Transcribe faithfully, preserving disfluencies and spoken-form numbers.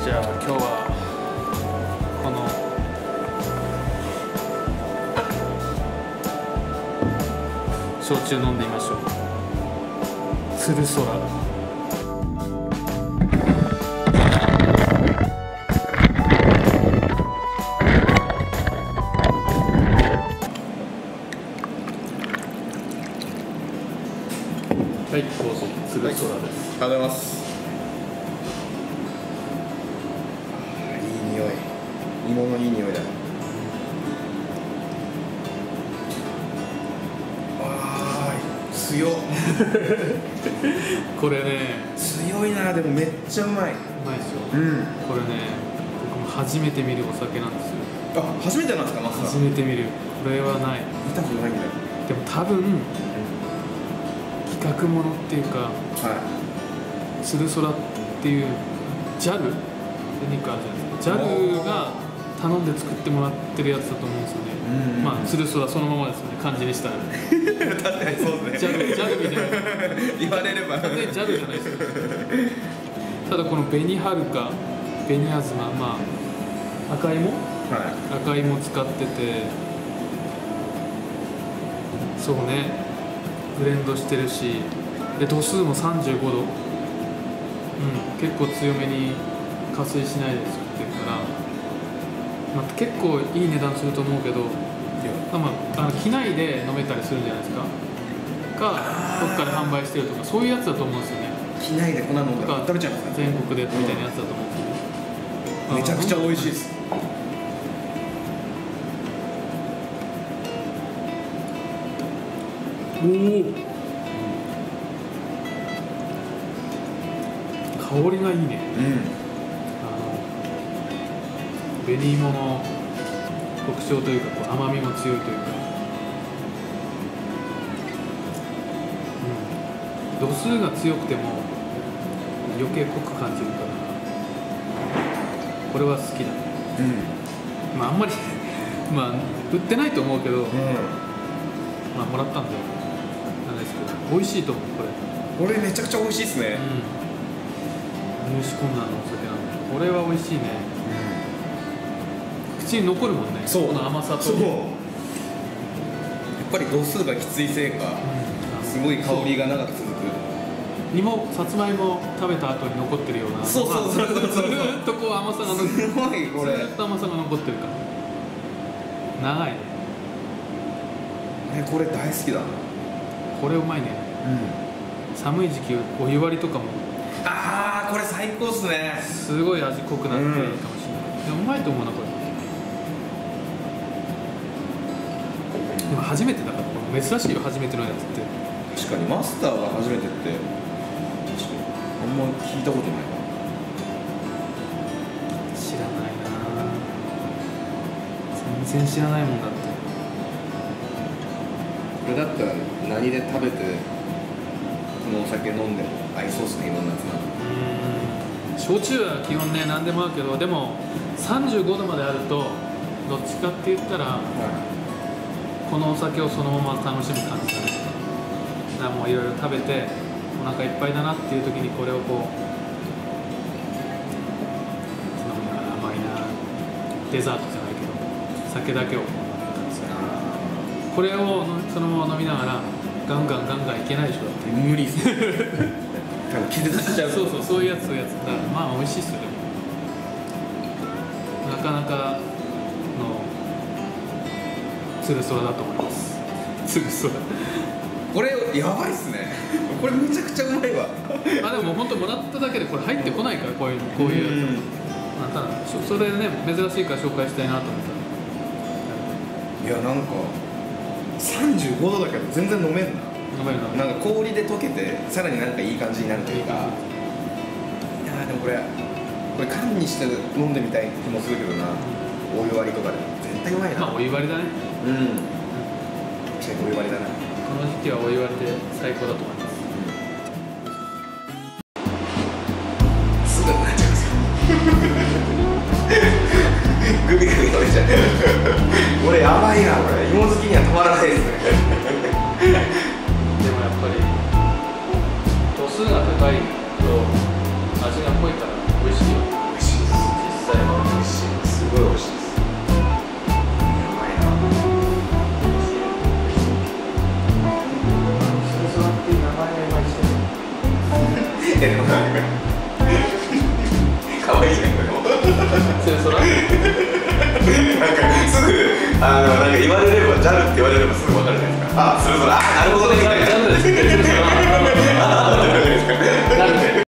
じゃあ今日はこの焼酎飲んでみましょう。つるそら。はい、どうぞ。つるそらです。 ありがとうございます。いい匂い。芋のいい匂いだ。ああ、強っ。 これね、 強いな。でもめっちゃうまい。 うまいですよ。 うん。 これね、僕も初めて見るお酒なんですよ。 あ、初めてなんですか、マスター。 初めて見る。これはない。 見たことないんだよ。 でも多分、企画ものっていうか、 はつるそらっていう ジャル で肉あるじゃないですか。ジャル が頼んで作ってもらってるやつだと思うんですよね。 うん。 まあつるそらそのままですよね、漢字にしたら。 確かにそうですね。 ジャル ジャル みたいな。 言われれば。 完全に ジャル じゃないですか。ただこの紅はるか、紅あずま、まあ赤芋、 は赤芋使ってて、そうね。ブレンドしてるし、で度数もさんじゅうごど、うん、結構強めに加水しないで作ってるから、まあ、結構いい値段すると思うけど、まあ、あの機内で飲めたりするんじゃないですかか、どっかで販売してるとか、そういうやつだと思うんですよね。 い。機内でこんなの飲んだら食べちゃいますね。 全国でみたいなやつだと思うんですよね。 めちゃくちゃ美味しいです。 おお、香りがいいね。 うん。 あの紅芋の特徴というか、こう甘みも強いというか、うん、度数が強くても余計濃く感じるから、これは好きだね。 うん。 まああんまりまあ売ってないと思うけど、 うん。 まあもらったんでなんですけど、美味しいと思うこれ。 これめちゃくちゃ美味しいですね。 うん。入手困難なお酒なんで、これは美味しいね。口に残るもんね。 そう。 この甘さと。 そう。やっぱり度数がきついせいか、 うん、 すごい香りが長く続く。 芋、さつまいも食べた後に残ってるような。 そうそうそうそうそう。 ずーっとこう甘さが残ってる。 すごいこれ。 ずーっと甘さが残ってるから。長いね。 ね、これ大好きだな。 これうまいね。 うん。 寒い時期お湯割りとかもああ、これ最高っすね。 すごい味濃くなっていいかもしれない。 うん、 でもうまいと思うなこれ。でも初めてだから、これ珍しいよ、初めてのやつって。 確かにマスターが初めてって確かにあんま聞いたことないな。 知らないな。全然知らないもんだって。 これだったら何で食べてこのお酒飲んでも合いそうっすね、いろんなやつな。 うん、焼酎は基本ね何でも合うけど、でもさんじゅうごどまであるとどっちかって言ったら、 はこのお酒をそのまま楽しむ感じだね。だからもういろいろ食べてお腹いっぱいだなっていう時にこれをこう飲みながら、甘いな、デザートじゃないけど酒だけをこう飲む感じだね。これをそのまま飲みながらガンガンガンガンいけないでしょだって。 無理っすね。多分気絶しちゃう。 そうそう、そういうやつそういうやつだから、まあ美味しいっすよ。なかなかのつるそらだと思います。つるそらこれやばいっすね。これめちゃくちゃうまいわ。 あ、でも本当もらっただけでこれ入ってこないから、こういうこういうやつ、まあ、ただそれでね珍しいから紹介したいなと思ったら。 いや、なんかさんじゅうごどだけど全然飲めんな。 飲めるな。 なんか氷で溶けてさらになんかいい感じになるというか。いやー、でもこれこれ缶にして飲んでみたい気もするけどな。お湯割りとかで絶対うまいな。 まあお湯割りだね。 うん。確かにお湯割りだな。 この時期はお湯割りで最高だと思います。 すぐになっちゃいますよ。グビグビ飲めちゃう。これやばいな、これ芋好きにはたまらないですね。 でもやっぱり度数が高いと味が濃いから美味しいよ。 美味しいです。 可愛いじゃんこれも。 それそらなんかすぐあのなんか言われればジャルって言われればすぐ分かるじゃないですか。あ、それそれ、あ、なるほどねみたいな。 ジャルですって言ってるからあ、なるほどねみたいな。 なる